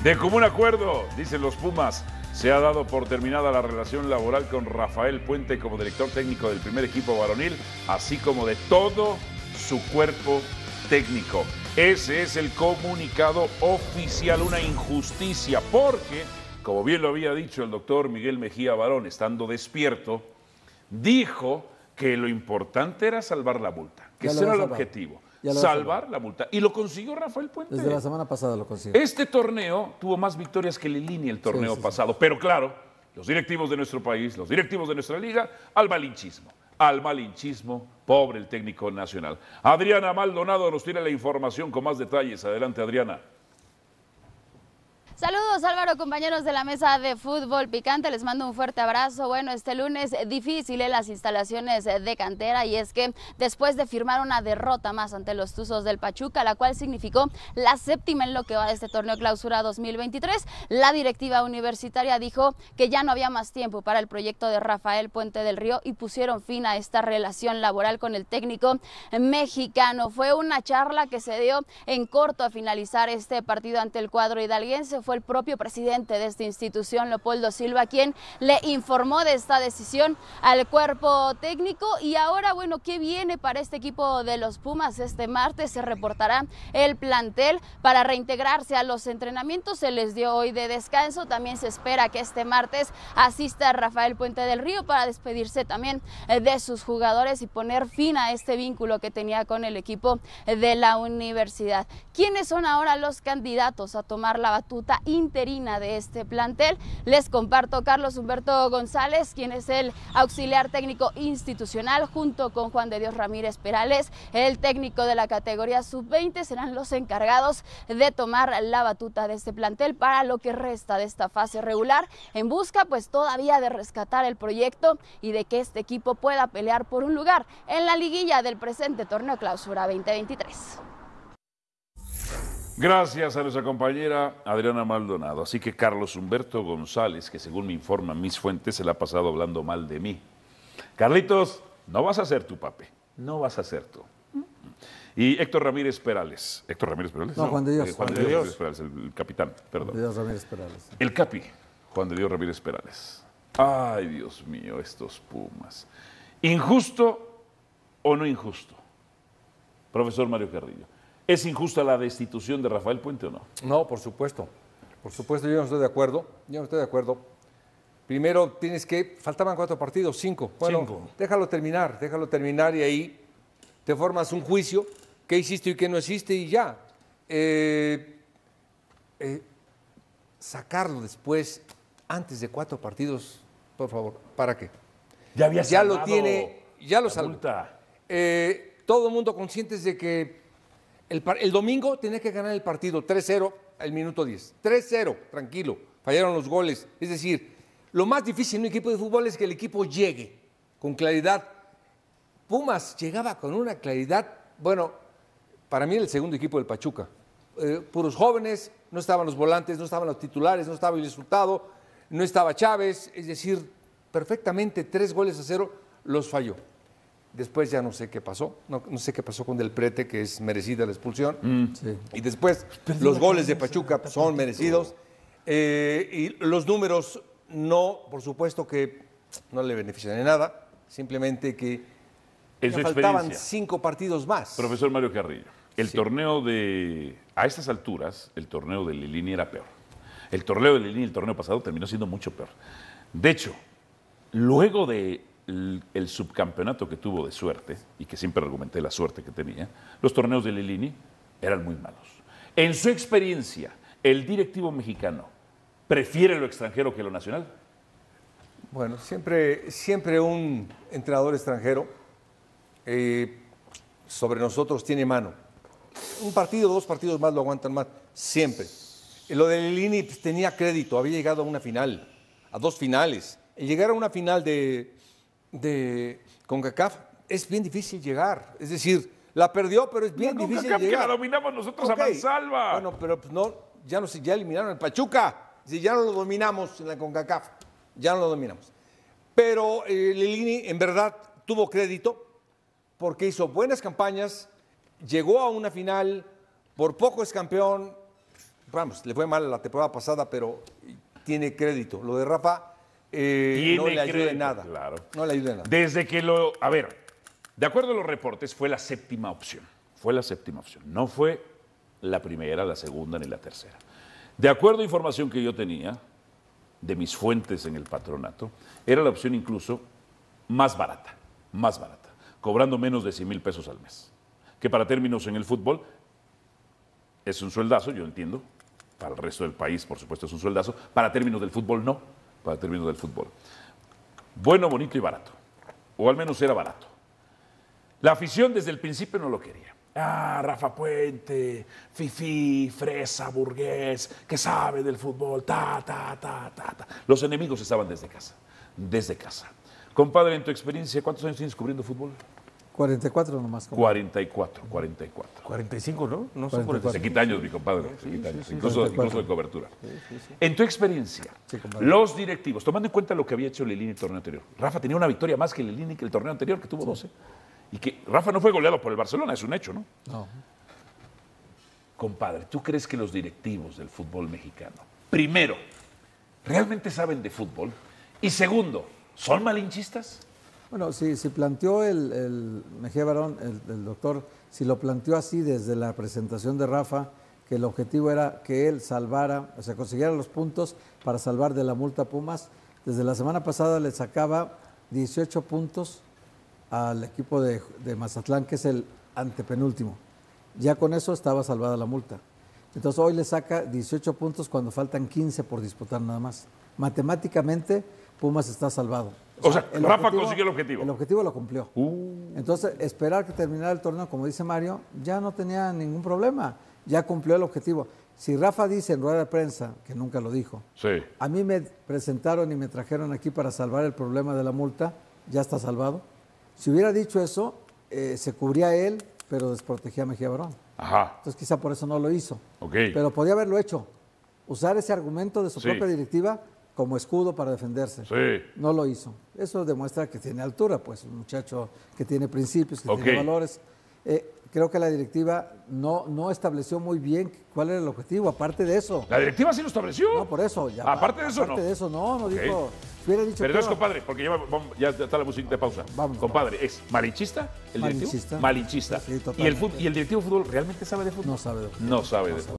De común acuerdo, dicen los Pumas, se ha dado por terminada la relación laboral con Rafael Puente como director técnico del primer equipo varonil, así como de todo su cuerpo técnico. Ese es el comunicado oficial, una injusticia, porque, como bien lo había dicho el doctor Miguel Mejía Barón, estando despierto, dijo que lo importante era salvar la multa, que ese era el objetivo. Salvar la multa. Y lo consiguió Rafael Puente. Desde la semana pasada lo consiguió. Este torneo tuvo más victorias que Lilini el torneo pasado. Pero claro, los directivos de nuestro país, los directivos de nuestra liga, al malinchismo. Al malinchismo, pobre el técnico nacional. Adriana Maldonado nos tiene la información con más detalles. Adelante, Adriana. Saludos Álvaro, compañeros de la mesa de fútbol picante, les mando un fuerte abrazo. Bueno, este lunes difícil en las instalaciones de cantera, y es que después de firmar una derrota más ante los Tuzos del Pachuca, la cual significó la séptima en lo que va de este torneo clausura 2023, la directiva universitaria dijo que ya no había más tiempo para el proyecto de Rafael Puente del Río y pusieron fin a esta relación laboral con el técnico mexicano. Fue una charla que se dio en corto a finalizar este partido ante el cuadro hidalguense. Fue el propio presidente de esta institución, Leopoldo Silva, quien le informó de esta decisión al cuerpo técnico. Y ahora, bueno, ¿qué viene para este equipo de los Pumas? Este martes se reportará el plantel para reintegrarse a los entrenamientos. Se les dio hoy de descanso. También se espera que este martes asista Rafael Puente del Río para despedirse también de sus jugadores y poner fin a este vínculo que tenía con el equipo de la universidad. ¿Quiénes son ahora los candidatos a tomar la batuta interina de este plantel? Les comparto: Carlos Humberto González, quien es el auxiliar técnico institucional, junto con Juan de Dios Ramírez Perales, el técnico de la categoría sub-20, serán los encargados de tomar la batuta de este plantel para lo que resta de esta fase regular, en busca pues todavía de rescatar el proyecto y de que este equipo pueda pelear por un lugar en la liguilla del presente torneo clausura 2023. Gracias a nuestra compañera Adriana Maldonado. Así que Carlos Humberto González, que según me informan mis fuentes, se la ha pasado hablando mal de mí. Carlitos, no vas a ser tu papi, no vas a ser tú. Y Héctor Ramírez Perales. ¿Héctor Ramírez Perales? No, Juan de Dios. Juan de Dios Ramírez Perales, el capitán, perdón. Juan de Dios Ramírez Perales. El capi, Juan de Dios Ramírez Perales. Ay, Dios mío, estos Pumas. ¿Injusto o no injusto? Profesor Mario Carrillo. ¿Es injusta la destitución de Rafael Puente o no? No, por supuesto. Por supuesto, yo no estoy de acuerdo. Yo no estoy de acuerdo. Primero tienes que... Faltaban 4 partidos, 5. Bueno, 5. Déjalo terminar y ahí te formas un juicio. ¿Qué hiciste y qué no hiciste? Y ya. Sacarlo después, antes de 4 partidos, por favor. ¿Para qué? Ya lo tiene, ya lo salvó. Todo el mundo conscientes de que el domingo tenía que ganar el partido 3-0 al minuto 10. 3-0, tranquilo. Fallaron los goles. Es decir, lo más difícil en un equipo de fútbol es que el equipo llegue con claridad. Pumas llegaba con una claridad, bueno, para mí el segundo equipo del Pachuca. Puros jóvenes, no estaban los volantes, no estaban los titulares, no estaba el resultado, no estaba Chávez. Es decir, perfectamente 3-0 los falló. Después ya no sé qué pasó, no sé qué pasó con Del Prete, que es merecida la expulsión. Sí. Y después los goles de Pachuca son merecidos. Y los números no, por supuesto que no le benefician de nada, simplemente que faltaban 5 partidos más. Profesor Mario Carrillo, el torneo a estas alturas, el torneo de Lilini era peor. El torneo de Lilini el torneo pasado terminó siendo mucho peor. De hecho, luego de el subcampeonato que tuvo de suerte, y que siempre argumenté la suerte que tenía, los torneos de Lilini eran muy malos. En su experiencia, ¿el directivo mexicano prefiere lo extranjero que lo nacional? Bueno, siempre un entrenador extranjero sobre nosotros tiene mano. Un partido, 2 partidos más lo aguantan más, siempre. Lo de Lilini pues, tenía crédito, había llegado a una final, a 2 finales. El llegar a una final de CONCACAF es bien difícil llegar. Es decir, la perdió, pero es bien difícil llegar. Que la dominamos nosotros a mansalva. Bueno, pero pues no, ya eliminaron al Pachuca. Ya no lo dominamos en la CONCACAF. Ya no lo dominamos. Pero Lilini en verdad tuvo crédito porque hizo buenas campañas, llegó a una final, por poco es campeón, vamos, le fue mal la temporada pasada, pero tiene crédito. Lo de Rafa no le ayuda en nada. Claro. No le ayuda en nada. Desde que a ver, de acuerdo a los reportes, fue la séptima opción. Fue la séptima opción. No fue la primera, la segunda ni la tercera. De acuerdo a información que yo tenía de mis fuentes en el patronato, era la opción incluso más barata, cobrando menos de 100,000 pesos al mes. Que para términos en el fútbol es un sueldazo, yo entiendo. Para el resto del país, por supuesto, es un sueldazo. Para términos del fútbol, no. Para términos del fútbol. Bueno, bonito y barato. O al menos era barato. La afición desde el principio no lo quería. Ah, Rafa Puente, fifí, fresa, burgués, que sabe del fútbol, ta. Los enemigos estaban desde casa. Desde casa. Compadre, en tu experiencia, ¿cuántos años tienes cubriendo fútbol? 44 nomás. 44. 45, ¿no? No son 44. Se quita años, mi compadre. Se quita años, incluso de cobertura. Sí. En tu experiencia, los directivos, tomando en cuenta lo que había hecho Lilini el torneo anterior, Rafa tenía una victoria más que Lilini que el torneo anterior, que tuvo 12. Y que Rafa no fue goleado por el Barcelona, es un hecho, ¿no? No. Compadre, ¿tú crees que los directivos del fútbol mexicano, primero, realmente saben de fútbol? Y segundo, ¿son malinchistas? Bueno, si planteó el Mejía Barón, el doctor, si lo planteó así desde la presentación de Rafa, que el objetivo era que él salvara, o sea, consiguiera los puntos para salvar de la multa a Pumas, desde la semana pasada le sacaba 18 puntos al equipo de Mazatlán, que es el antepenúltimo. Ya con eso estaba salvada la multa. Entonces hoy le saca 18 puntos cuando faltan 15 por disputar nada más. Matemáticamente, Pumas está salvado. O sea, Rafa consiguió el objetivo. El objetivo lo cumplió. Entonces, esperar que terminara el torneo, como dice Mario, ya no tenía ningún problema. Ya cumplió el objetivo. Si Rafa dice en rueda de prensa, que nunca lo dijo, sí, a mí me presentaron y me trajeron aquí para salvar el problema de la multa, ya está salvado. Si hubiera dicho eso, se cubría él, pero desprotegía a Mejía Barón. Ajá. Entonces quizá por eso no lo hizo. Ok. Pero podía haberlo hecho. Usar ese argumento de su propia directiva como escudo para defenderse. Sí. No lo hizo. Eso demuestra que tiene altura, pues, un muchacho que tiene principios, que tiene valores. Creo que la directiva no estableció muy bien cuál era el objetivo, aparte de eso. ¿La directiva sí lo estableció? No, por eso. Ya, aparte de eso, aparte de eso, no dijo. Hubiera dicho. Pero entonces, compadre, porque ya está la música de pausa. Vamos. Compadre, ¿es malinchista el directivo? Malinchista. Sí, ¿Y el directivo de fútbol realmente sabe de fútbol? No sabe de fútbol. No sabe de fútbol.